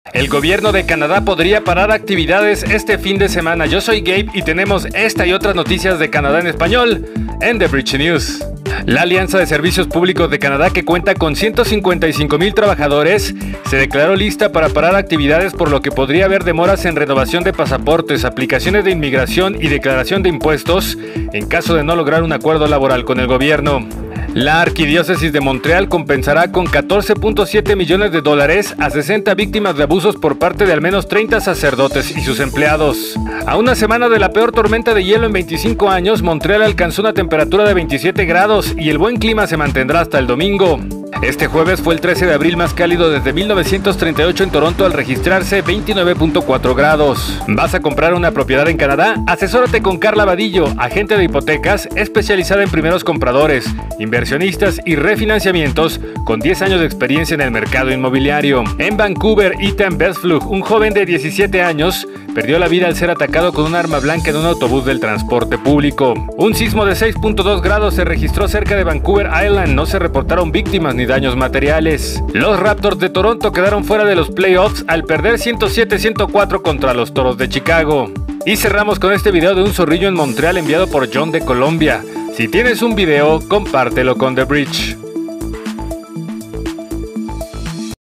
El gobierno de Canadá podría parar actividades este fin de semana. Yo soy Gabe y tenemos esta y otras noticias de Canadá en español en The Bridge News. La Alianza de Servicios Públicos de Canadá, que cuenta con 155,000 trabajadores, se declaró lista para parar actividades, por lo que podría haber demoras en renovación de pasaportes, aplicaciones de inmigración y declaración de impuestos en caso de no lograr un acuerdo laboral con el gobierno. La Arquidiócesis de Montreal compensará con $14.7 millones a 60 víctimas de abusos por parte de al menos 30 sacerdotes y sus empleados. A una semana de la peor tormenta de hielo en 25 años, Montreal alcanzó una temperatura de 27 grados y el buen clima se mantendrá hasta el domingo. Este jueves fue el 13 de abril más cálido desde 1938 en Toronto, al registrarse 29.4 grados. ¿Vas a comprar una propiedad en Canadá? Asesórate con Carla Vadillo, agente de hipotecas especializada en primeros compradores, inversionistas y refinanciamientos, con 10 años de experiencia en el mercado inmobiliario. En Vancouver, Ethan Bestflug, un joven de 17 años, perdió la vida al ser atacado con un arma blanca en un autobús del transporte público. Un sismo de 6.2 grados se registró cerca de Vancouver Island. No se reportaron víctimas ni daños materiales. Los Raptors de Toronto quedaron fuera de los playoffs al perder 107-104 contra los Toros de Chicago. Y cerramos con este video de un zorrillo en Montreal enviado por John de Colombia. Si tienes un video, compártelo con The Bridge.